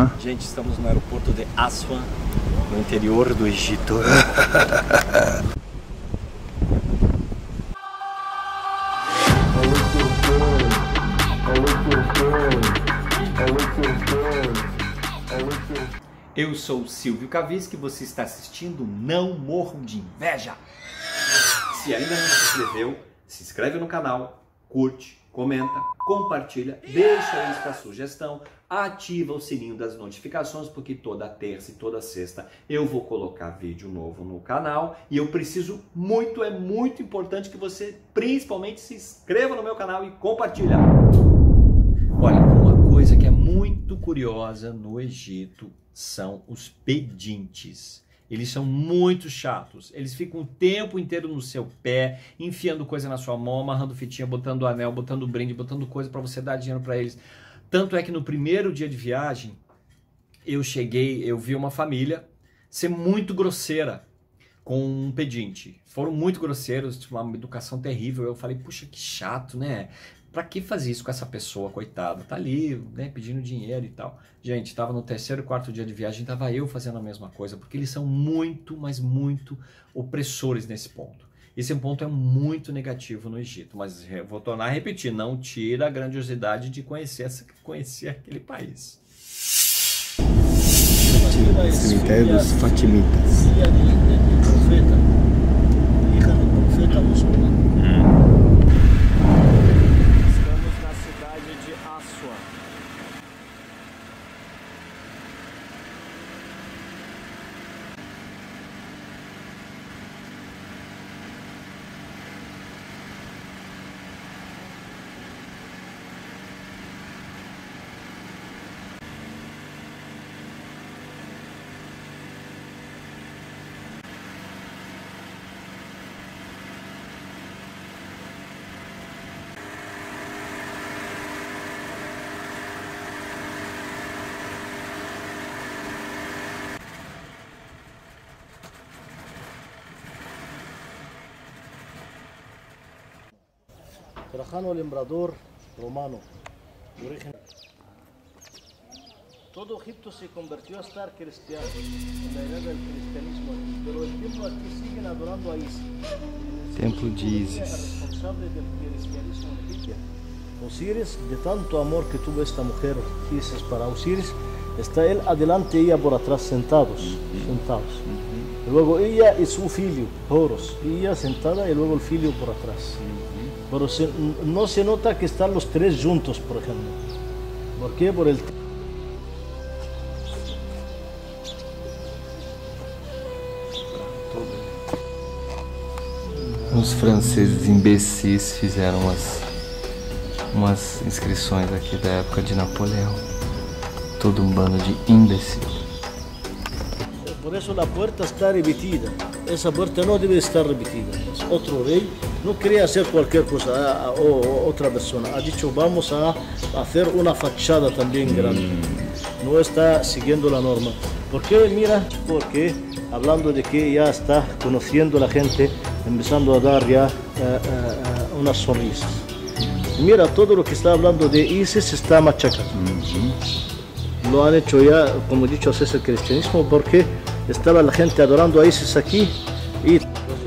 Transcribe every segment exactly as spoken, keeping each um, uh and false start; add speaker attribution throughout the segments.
Speaker 1: Aswan. Gente, estamos no aeroporto de Aswan, no interior do Egito. Eu sou o Silvio Kaviski e você está assistindo Não Morram de Inveja. Se ainda não se inscreveu, se inscreve no canal, curte, comenta, compartilha, deixa aí sua sugestão, ativa o sininho das notificações, porque toda terça e toda sexta eu vou colocar vídeo novo no canal e eu preciso muito, é muito importante que você principalmente se inscreva no meu canal e compartilha. Olha, uma coisa que é muito curiosa no Egito são os pedintes. Eles são muito chatos, eles ficam o tempo inteiro no seu pé, enfiando coisa na sua mão, amarrando fitinha, botando anel, botando brinde, botando coisa para você dar dinheiro para eles. Tanto é que no primeiro dia de viagem, eu cheguei, eu vi uma família ser muito grosseira com um pedinte. Foram muito grosseiros, tipo, uma educação terrível. Eu falei, puxa, que chato, né? Pra que fazer isso com essa pessoa, coitada? Tá ali, né, pedindo dinheiro e tal. Gente, tava no terceiro, quarto dia de viagem, tava eu fazendo a mesma coisa, porque eles são muito, mas muito opressores nesse ponto. Esse ponto é muito negativo no Egito, mas vou tornar a repetir, não tira a grandiosidade de conhecer, essa, conhecer aquele país. Cemitério dos Fatimitas. Filha do profeta, filha do profeta muçulmano.
Speaker 2: Trajano, el emperador romano, origen. Todo Egipto se convirtió a estar cristiano en la era del cristianismo, pero el templo aquí siguen adorando a Isis.
Speaker 1: Templo de Isis.
Speaker 2: Responsable del cristianismo en Egipto. Osiris, de tanto amor que tuvo esta mujer Isis para Osiris, está él adelante y ella por atrás sentados, uh-huh. sentados. Uh-huh. Luego ella y su filho, Horus, ella sentada y luego el filho por atrás. Uh-huh. Pero se, no se nota que están los tres juntos, por ejemplo. ¿Por qué? Por el...
Speaker 1: Os franceses imbecis fizeram umas, umas inscrições aqui da época de Napoleão. Todo um bando de imbecil.
Speaker 2: Por eso la puerta está repetida. Esa puerta no debe estar repetida. Es otro rey. No quería hacer cualquier cosa o, o otra persona. Ha dicho vamos a hacer una fachada también grande. Mm. No está siguiendo la norma. ¿Por qué? Mira, porque hablando de que ya está conociendo la gente, empezando a dar ya uh, uh, unas sonrisas. Mira, todo lo que está hablando de Isis está machacado. Mm-hmm. Lo han hecho ya, como he dicho, es el cristianismo, porque estaba la gente adorando a Isis aquí y...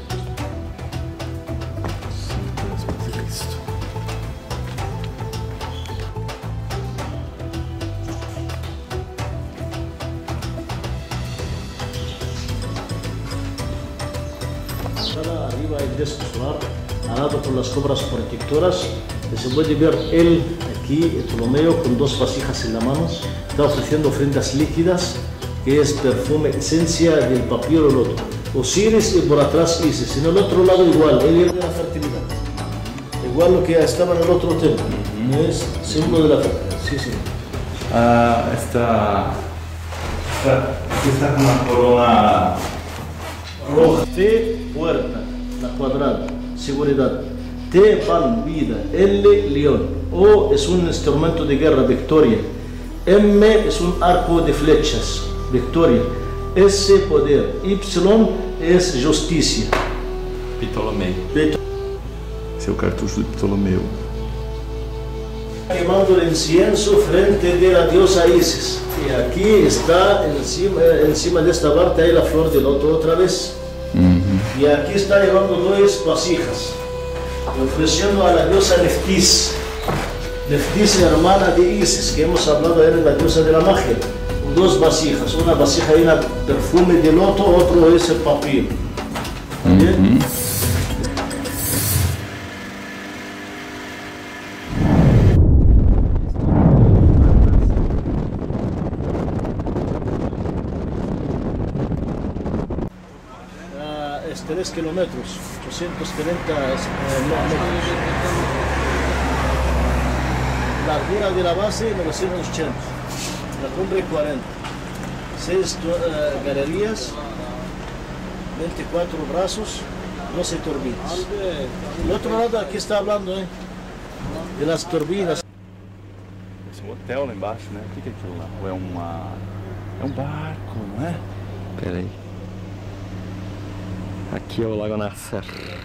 Speaker 2: Arriba hay disco solar, arado con las cobras protectoras, y se puede ver él aquí, Ptolomeo, con dos vasijas en la mano, está ofreciendo ofrendas líquidas, que es perfume, esencia del papiro loto. Osiris y por atrás Isis, en el otro lado igual, él es de la fertilidad. Igual lo que estaba en el otro templo, uh-huh. Es símbolo de la fertilidad. Sí, sí.
Speaker 3: Uh, esta, esta, esta con una corona
Speaker 2: roja. T, puerta, la cuadrada, seguridad. T, pan, vida. L, león. O es un instrumento de guerra, victoria. M es un arco de flechas, victoria. S, poder. Y es justicia.
Speaker 3: Ptolomeu.
Speaker 2: Ptolomeu.
Speaker 3: Esse é o cartucho do Ptolomeu.
Speaker 2: quemando el incienso frente de la diosa Isis. Y aquí está, encima, encima de esta parte, hay la flor de loto otra vez. Uh-huh. Y aquí está llevando dos vasijas, ofreciendo a la diosa Neftis. Neftis es hermana de Isis, que hemos hablado, era la diosa de la magia. Dos vasijas, una vasija llena de perfume de loto, otro es el papiro. ¿Bien? Uh-huh. Es tres kilómetros, ochocientos treinta eh, metros. La altura de la base novecientos ochenta, la cumbre cuarenta. seis uh, galerías, veinticuatro brazos, doce turbinas. El otro lado aquí está hablando eh, de las turbinas.
Speaker 3: Esse hotel lá embaixo, né? O que é aquilo lá? Ou é uma... é um barco, não é? Peraí. Aqui é o Lago Nasser.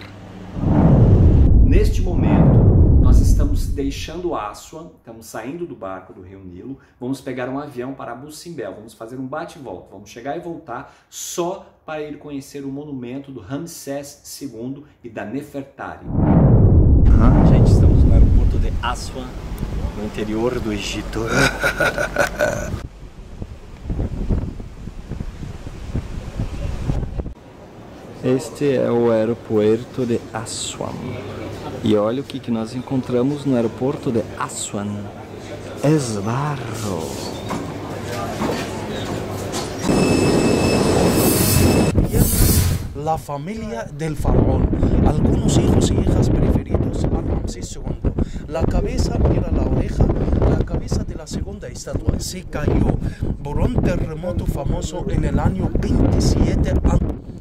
Speaker 1: Neste momento, nós estamos deixando Aswan, estamos saindo do barco do Rio Nilo, vamos pegar um avião para Abu Simbel, vamos fazer um bate e volta, vamos chegar e voltar só para ir conhecer o monumento do Ramsés segundo e da Nefertari.
Speaker 4: Ah, gente, estamos no aeroporto de Aswan, no interior do Egito. Este é o aeroporto de Aswan. E olha o que, que nós encontramos no aeroporto de Aswan. Esbarro.
Speaker 5: La familia del faraón, algunos hijos y hijas preferidos a Ramsés segundo. La cabeza era la oreja, la cabeza de la segunda estatua se cayó por un terremoto famoso en el año veintisiete antes.